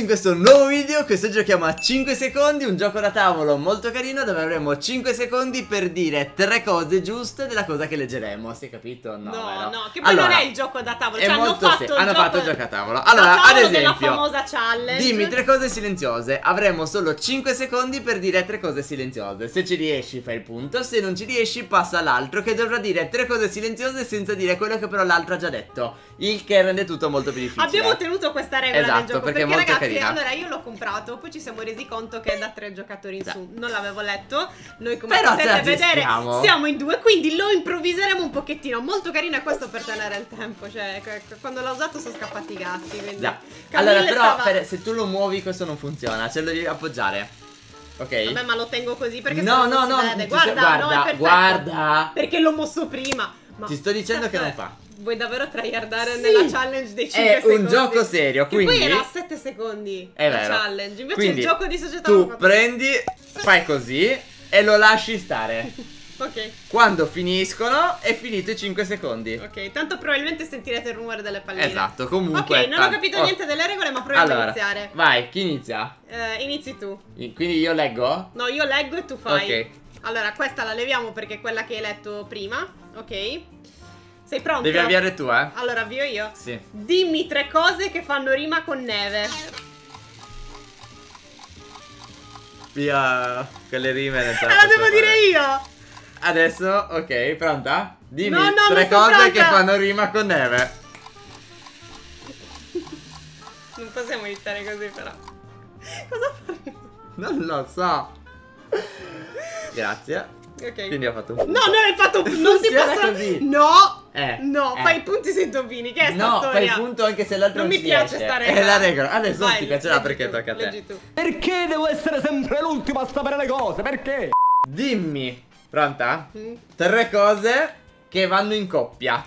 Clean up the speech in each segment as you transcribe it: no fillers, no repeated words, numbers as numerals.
in questo nuovo video. Questo giochiamo a 5 secondi, un gioco da tavolo molto carino dove avremo 5 secondi per dire 3 cose giuste della cosa che leggeremo. Si è capito? No, no, che poi non è il gioco da tavolo, cioè hanno fatto il gioco a tavolo. Allora, ad esempio, della famosa challenge. dimmi 3 cose silenziose. Avremo solo 5 secondi per dire 3 cose silenziose. Se ci riesci fai il punto, se non ci riesci passa all'altro che dovrà dire 3 cose silenziose senza dire quello che però l'altro ha già detto, il che rende tutto molto più difficile. Abbiamo tenuto questa regola esatto, nel gioco perché è molto ragazzi, carina. allora io l'ho comprato, poi ci siamo resi conto che è da 3 giocatori in su. Non l'avevo letto. Noi come però potete vedere siamo in 2, quindi lo improvviseremo un pochettino. Molto carino è questo per tenere il tempo. Cioè quando l'ho usato sono scappati i gatti, quindi allora però se tu lo muovi questo non funziona, ce lo devi appoggiare. Ok. Vabbè, ma lo tengo così perché no, guarda. Perché l'ho mosso prima. Ma ti sto dicendo che non fa. Vuoi davvero tryhardare nella challenge dei 5 secondi? È un gioco serio, quindi poi era 7 secondi è la vero. challenge. Invece quindi, il gioco di società tu prendi, fai così e lo lasci stare. Ok. Quando finiscono è finito i 5 secondi. Ok, tanto probabilmente sentirete il rumore delle palline. Esatto, comunque. Ok, non ho capito niente delle regole, ma proviamo a iniziare. Vai, chi inizia? Inizi tu. Quindi io leggo? No, io leggo e tu fai. Ok. Allora, questa la leviamo perché è quella che hai letto prima. Ok. Sei pronto? Devi avviare tu, eh? Allora, avvio io? Sì. Dimmi 3 cose che fanno rima con neve. Via, quelle rime ne la devo dire io! Adesso, ok, pronta? Dimmi no, 3 cose che fanno rima con neve. Non possiamo iniziare così però. Cosa faremo? Non lo so. Grazie. Ok. Quindi ho fatto un punto. No, non hai fatto. Non si passa così. No. No, fai i punti se indovini. Che è sta storia? Fai il punto anche se l'altro non mi ci piace riesce. sta regola. È la regola. Adesso vai, non ti piacerà perché tu, tocca a te. Leggi tu. Perché devo essere sempre l'ultimo a sapere le cose? Perché? Dimmi. Pronta? 3 cose che vanno in coppia.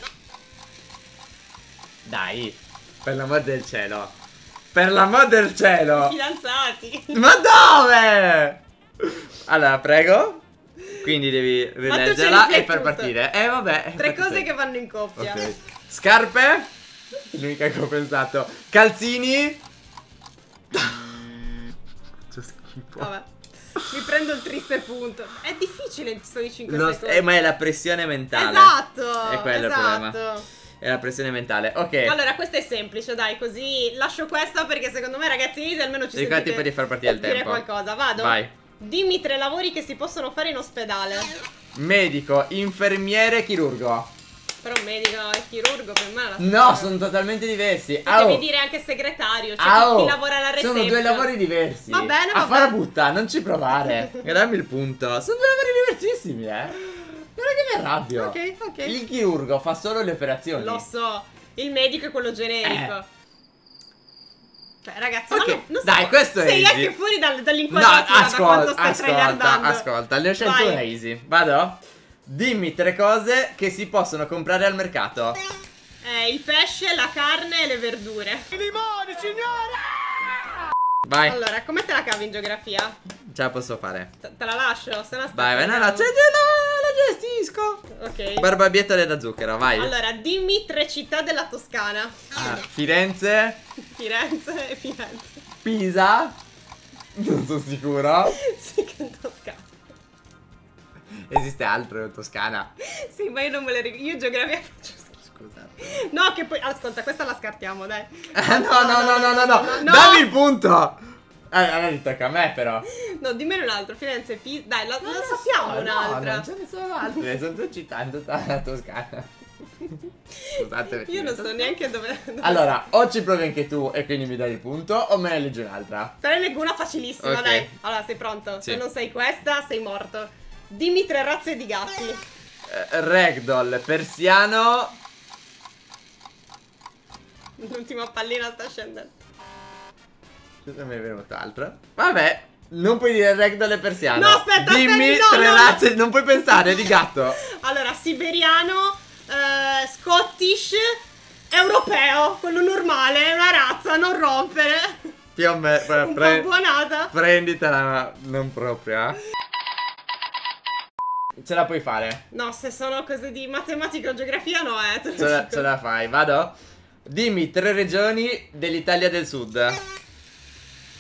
Dai. Per l'amor del cielo. Per l'amor del cielo. Fidanzati. Ma dove? Allora, prego. Quindi devi rileggerla e far partire. Vabbè. 3 cose che vanno in coppia. Ok. Scarpe. L'unica che ho pensato. Calzini. C'è schifo. Vabbè. Mi prendo il triste punto. È difficile in questi 5 secondi. Ma è la pressione mentale. Esatto. È quello il problema. È la pressione mentale. Ok. Allora questa è semplice, dai, così lascio questa perché secondo me ragazzi almeno ci ricordati poi di far partire il tempo. Dire qualcosa, vado? Vai. Dimmi 3 lavori che si possono fare in ospedale. Medico, infermiere, chirurgo. Però medico e chirurgo per me no, sono totalmente diversi. Devi dire anche segretario, cioè chi lavora alla reception. Sono 2 lavori diversi. Va bene, a fare butta, non ci provare. Dammi il punto. Sono 2 lavori diversissimi, Guarda che mi arrabbio. Ok. Il chirurgo fa solo le operazioni. Lo so. Il medico è quello generico. Cioè ragazzi, non dai, questo è sei easy. anche fuori dall'inquadratura da quanto stai tryhardando. Ascolta, ne ho scelto una easy. Vado? Dimmi 3 cose che si possono comprare al mercato. Il pesce, la carne e le verdure. I limoni, signore! Vai. Allora, come te la cavi in geografia? Ce la posso fare. Te la lascio, se no vai, no, la gestisco. Ok. Barbabietole da zucchero, vai. Allora, dimmi 3 città della Toscana. Firenze. Firenze e Firenze. Pisa. Non sono sicuro. Sì, che è Toscana. Esiste altro in Toscana? Sì, ma io non me le ricordo. Io geografia faccio schifo. Scusate. No, che poi. Ascolta, questa la scartiamo, dai. No. Dammi il punto. Allora tocca a me, però. No, dimmene un altro. Firenze, Pisa. Dai, la sappiamo un'altra. No, ce ne sono altre. Sono 2 città in tutta la Toscana. Scusate. Io non so neanche dove. Allora, o ci provi anche tu e quindi mi dai il punto, o me ne leggi un'altra. Te ne leggo una facilissima, Ok. dai. Allora, sei pronto? Sì. Se non sei questa, sei morto. Dimmi 3 razze di gatti. Ragdoll, persiano. L'ultima pallina sta scendendo. Cosa mi è venuto altro? Vabbè, non puoi dire ragdoll e persiano. No, aspetta, dimmi aspetta, 3 razze, non puoi pensare di gatto. Allora, siberiano, scottish, europeo, quello normale, una razza, non rompere. Più o meno. Un po' buonata. Prenditela, ma non proprio, Ce la puoi fare. No, se sono cose di matematica o geografia no, Ce la fai, vado? Dimmi 3 regioni dell'Italia del Sud.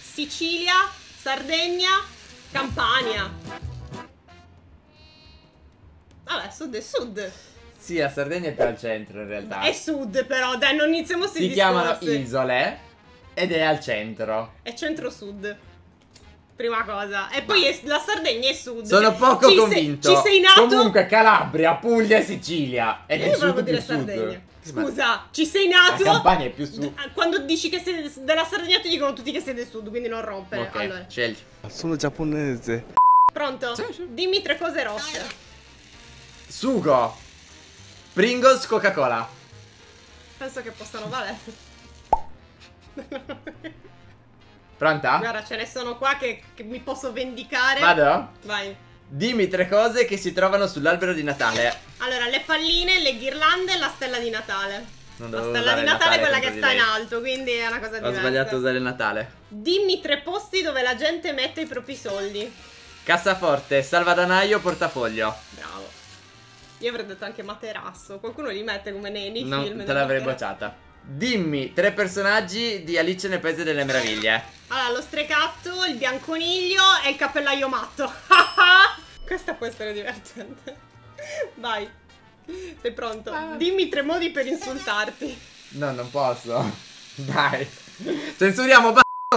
Sicilia, Sardegna, Campania. Vabbè, sud è sud. Sì, la Sardegna è più al centro in realtà. È sud però, dai, non iniziamo sti Si chiamano discorsi. isole ed è al centro. È centro-sud. Prima cosa. E poi la Sardegna è sud. Sono poco convinto. Ci sei nato? Comunque Calabria, Puglia e Sicilia. Ed è Io il volevo sud dire più sud. Sardegna. Ma Scusa, ci sei nato? la Campania è più sud. Quando dici che sei della Sardegna ti dicono tutti che sei del sud, quindi non rompere. Ok, Allora, scegli. Sono giapponese. pronto? Dimmi 3 cose rosse. Sugo, Pringles, Coca-Cola. Penso che possano valere. Pronta? Guarda, ce ne sono qua che mi posso vendicare. Vado? Vai. Dimmi 3 cose che si trovano sull'albero di Natale. Allora, le palline, le ghirlande e la stella di Natale. Non La dovevo stella usare di il Natale è quella contro che di sta in lei. alto, quindi è una cosa Ho diversa. sbagliato a usare il Natale. Dimmi 3 posti dove la gente mette i propri soldi. Cassaforte, salvadanaio, portafoglio. Bravo. Io avrei detto anche materasso. Qualcuno li mette come nei No, film. te l'avrei bocciata. Dimmi 3 personaggi di Alice nel Paese delle Meraviglie. Allora, lo strecatto, il bianconiglio e il cappellaio matto. Questa può essere divertente. Vai. Sei pronto? Dimmi 3 modi per insultarti. No, non posso. Dai. Censuriamo.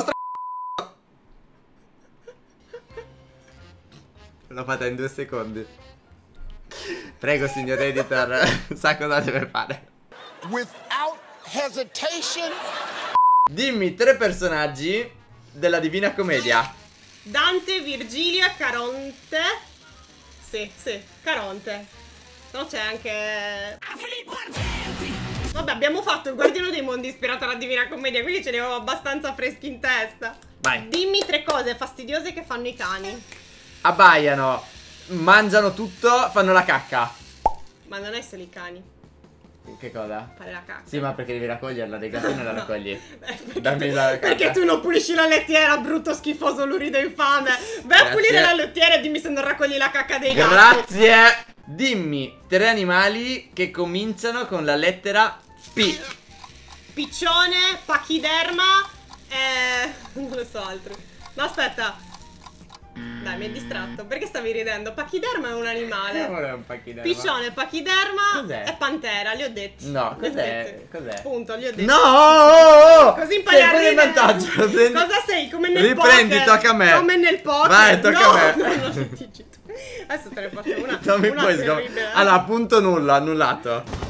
L'ho fatta in 2 secondi. Prego, signor editor. Sa cosa deve fare. Without hesitation. Dimmi 3 personaggi della Divina Commedia. Dante, Virgilio e Caronte. Sì, Caronte. No, c'è anche... Vabbè, abbiamo fatto il Guardiano dei Mondi ispirato alla Divina Commedia, quindi ce ne avevo abbastanza freschi in testa. Vai. Dimmi 3 cose fastidiose che fanno i cani. Abbaiano, mangiano tutto, fanno la cacca. Ma non è solo i cani. Che cosa? Fare la cacca. Sì, ma perché devi raccoglierla, dei gattini la raccogli. Perché, la cacca. perché tu non pulisci la lettiera, brutto schifoso lurido infame. Vai a pulire la lettiera e dimmi se non raccogli la cacca dei gatti. Grazie. Dimmi 3 animali che cominciano con la lettera P. Piccione, pachiderma non ne so altri. No, aspetta. Dai, mi hai distratto. Perché stavi ridendo? Pachiderma è un animale. Non è un pachiderma. Piccione, pachiderma Cos'è? e pantera, li ho detti. No, Li ho cos'è? detti. Cos'è? Punto, li ho detti. No! Così impari a Sei ridere. in vantaggio. Prendi- Cosa sei? Come nel Riprendi, poker. tocca a me. Come nel poker. Vai, tocca a me. No, non dici tu. Adesso te ne faccio una. Non mi una puoi terribile. Allora, punto nullo, annullato.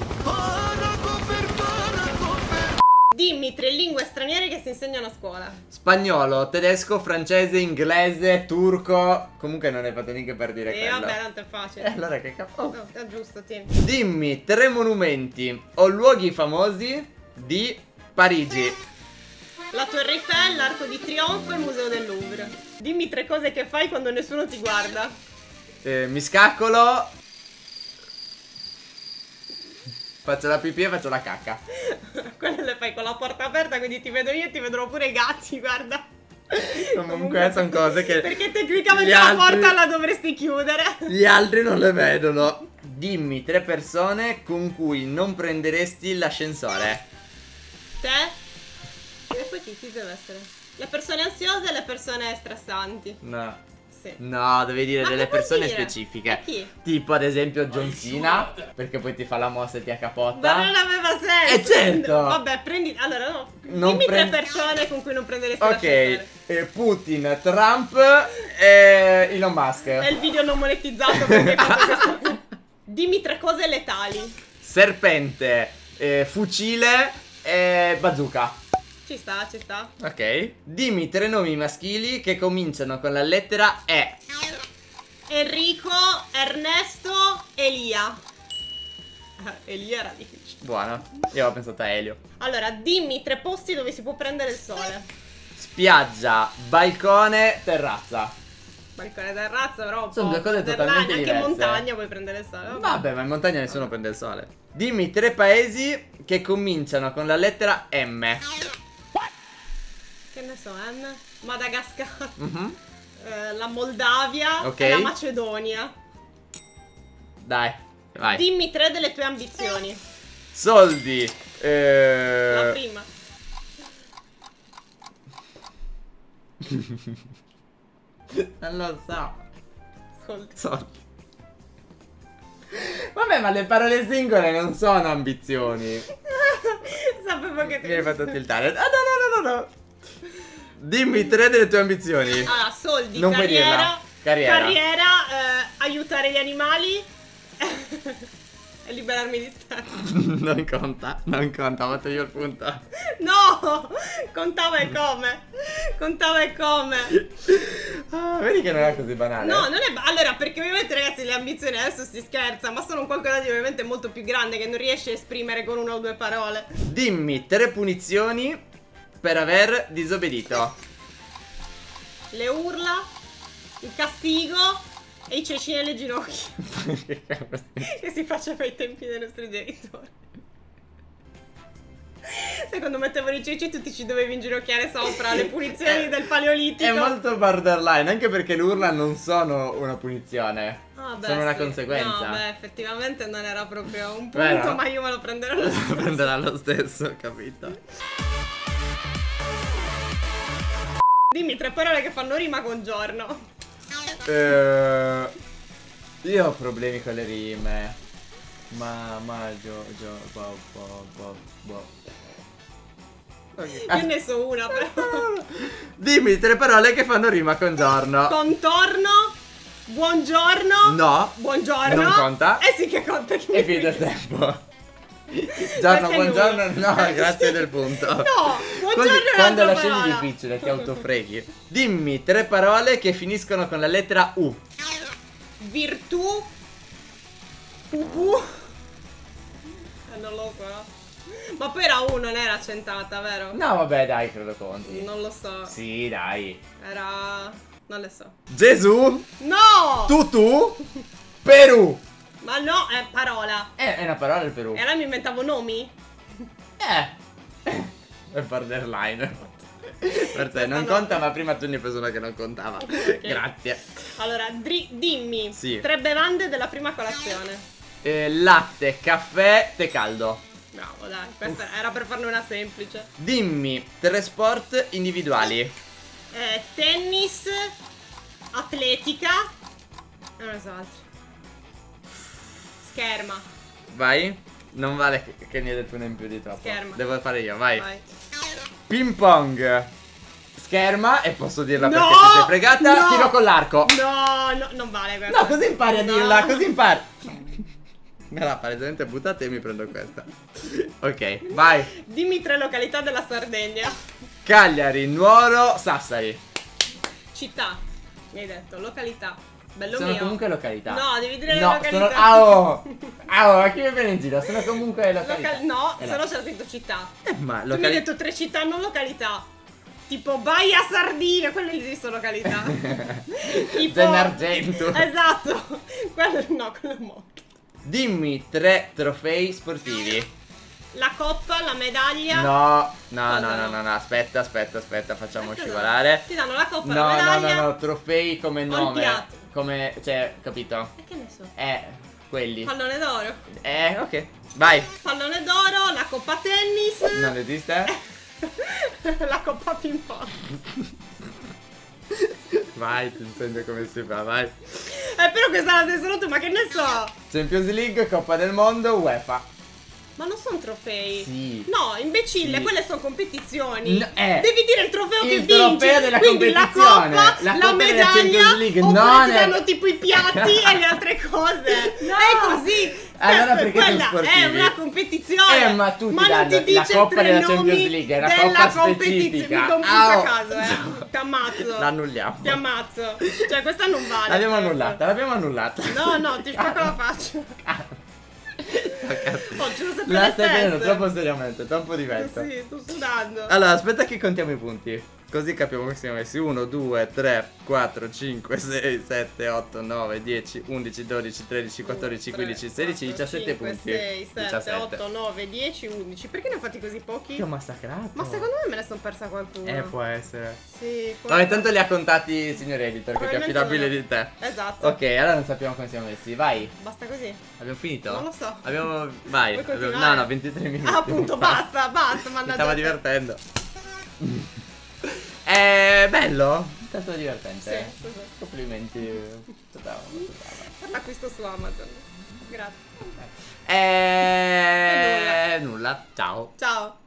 Dimmi 3 lingue straniere che si insegnano a scuola. Spagnolo, tedesco, francese, inglese, turco. Comunque non hai fatto niente per dire quello. Vabbè, tanto è facile. Allora che capo. No, è giusto, tieni. Dimmi 3 monumenti o luoghi famosi di Parigi. La Torre Eiffel, l'Arco di Trionfo e il Museo del Louvre. Dimmi 3 cose che fai quando nessuno ti guarda. Mi scaccolo. Faccio la pipì e faccio la cacca. Quelle le fai con la porta aperta, quindi ti vedo io e ti vedono pure i gatti, guarda. Comunque sono cose che Perché tecnicamente gli la altri- porta la dovresti chiudere. gli altri non le vedono. Dimmi 3 persone con cui non prenderesti l'ascensore. Te? E poi chi deve essere? Le persone ansiose e le persone stressanti. No. Sì. No, devi dire Ma delle che vuoi persone dire? specifiche. E chi? Tipo ad esempio John Cena, perché poi ti fa la mossa e ti accapotta. Ma non aveva senso. certo. Vabbè, prendi. Allora, no. Non Dimmi 3 prendi- persone con cui non prenderesti Ok, l'ascensore. Putin, Trump e Elon Musk. È il video non monetizzato perché hai fatto questo. Dimmi 3 cose letali. Serpente, fucile e bazooka. Ci sta, ci sta. Ok. Dimmi 3 nomi maschili che cominciano con la lettera E. Enrico, Ernesto, Elia. Elia era difficile. Buono. Io avevo pensato a Elio. Allora, dimmi 3 posti dove si può prendere il sole. Spiaggia, balcone, terrazza. Balcone terrazza, però un Sono po' 2 cose moderna, totalmente anche diverse. in montagna puoi prendere il sole. Vabbè, ma in montagna nessuno prende il sole. Dimmi 3 paesi che cominciano con la lettera M. Che ne so, Madagascar, Mhm. la Moldavia Ok. e la Macedonia. Dai, vai. Dimmi 3 delle tue ambizioni. Soldi. La prima. Non lo so. Ascolti. Soldi. Vabbè, ma le parole singole non sono ambizioni. Sapevo che ti Mi hai fatto tiltare. Ah, no. Dimmi 3 delle tue ambizioni. Allora, soldi, Non puoi dirla. Carriera. Aiutare gli animali e liberarmi di stress. Non conta, ho fatto io il punto. No! Contava e come. Ah, vedi che non è così banale. No, non è. Allora, perché ovviamente, ragazzi, le ambizioni adesso si scherza, ma sono qualcosa di ovviamente molto più grande che non riesci a esprimere con una o due parole. Dimmi 3 punizioni per aver disobbedito. Le urla, il castigo e i ceci nelle ginocchia. Che si faceva ai tempi dei nostri genitori. Sai, quando mettevano i ceci tutti ci dovevi inginocchiare sopra, le punizioni del paleolitico. È molto borderline, anche perché le urla non sono una punizione. Ah, beh, sono una sì. conseguenza. No, beh, effettivamente non era proprio un punto, Vero? ma io me lo prenderò lo stesso. Prenderà lo stesso, capito? Dimmi 3 parole che fanno rima con giorno. Io ho problemi con le rime. Io ne so una però. Dimmi 3 parole che fanno rima con giorno. Contorno. Buongiorno. No. Buongiorno. Non conta. Eh sì che conta. Che E finito il tempo. Giorno, Perché buongiorno, lui? no, grazie del punto. No, buongiorno è Quando un'altra la scegli parola. difficile, ti autofreghi. Dimmi 3 parole che finiscono con la lettera U. Virtù. Pupù. Non lo so. Ma poi era U, non era accentata, vero? No, vabbè, dai, credo conti. Non lo so. Sì, dai. Era. Non le so. Gesù, No! Tutù, Perù. Ma no, è parola. È una parola il Perù. E allora mi inventavo nomi? È borderline. Per te non conta, ma prima tu ne hai preso una che non contava. Grazie. Allora, dimmi Sì. 3 bevande della prima colazione. Latte, caffè, tè caldo. Bravo, dai, questa era per farne una semplice. Dimmi 3 sport individuali. Tennis, atletica. E non ne so altri. Scherma. Vai. Non vale che ne hai detto una in più di troppo. Scherma. Devo fare io, vai. Vai. Ping pong. Scherma. E posso dirla No! perché ti sei fregata. No! Tiro con l'arco. No, non vale questa. No, così impari a No. dirla. Così impari. Me la palesemente buttata e mi prendo questa. Ok, vai. Dimmi 3 località della Sardegna. Cagliari, Nuoro, Sassari. Città. Mi hai detto, località. Bello Sono mio. comunque località. No, devi dire le No, località. sono... Au! Au, a chi mi viene in giro? Sono comunque località. No, Eh, se no c'è scritto città. Ma Tu mi hai località... detto 3 città, non località. Tipo Baia Sardina, quelle lì sono località. Tipo Gennargentu. Esatto. Quello no, quello è morto. Dimmi 3 trofei sportivi. La coppa, la medaglia. No, aspetta, facciamo Perché scivolare. no? Ti danno la coppa, la medaglia. No, trofei come nome. Olimpiadi. Come, cioè, capito? E che ne so? Quelli. Pallone d'oro. Ok, vai. Pallone d'oro, la coppa tennis. Non esiste? La coppa ping pong. Vai, ti insegno come si fa, vai. Però questa la sei solo tu, ma che ne so? Champions League, Coppa del Mondo, UEFA. Ma non sono trofei. Sì. No, imbecille, Sì. quelle sono competizioni. Devi dire il trofeo che il vinci. trofeo della Quindi competizione. la coppa, La la coppa della medaglia, Champions League. oppure Non ti è- danno tipo i piatti e le altre cose. No. È così. Allora perché sono quella sportivi? è una competizione. Ma tu ti non danno ti dice la coppa 3 della nomi Champions League, è una della coppa competizione. specifica. Mi do un punto Au. a caso, Ti ammazzo. L'annulliamo. Ti ammazzo. Cioè questa non vale. L'abbiamo annullata. No, ti spacco la faccia. Oh, ce lo sempre La le stai prendendo stesse. troppo seriamente, troppo diverso. Sì, sto sudando. Allora, aspetta che contiamo i punti. Così capiamo che siamo messi 1, 2, 3, 4, 5, 6, 7, 8, 9, 10, 11, 12, 13, 14, 15, 16, 17 punti. 6, 7, 17. 8, 9, 10, 11. Perché ne ho fatti così pochi? Ti ho massacrato. Ma secondo me me ne sono persa qualcuno. Può essere. Sì, Vabbè, tanto li ha contati il signor editor, che è più Probabilmente affidabile no. di te. Esatto. Ok, allora non sappiamo come siamo messi. Vai. Basta così. Abbiamo finito? Non lo so. Abbiamo... Vai. Vuoi Abbiamo... continuare? No, 23 minuti. Ah, appunto, basta, Mi mannaggia. stava divertendo. bello. È stato divertente. Sì, sì. Complimenti. Molto bravo, molto bravo. Per l'acquisto su Amazon. Grazie. Nulla. Ciao. Ciao.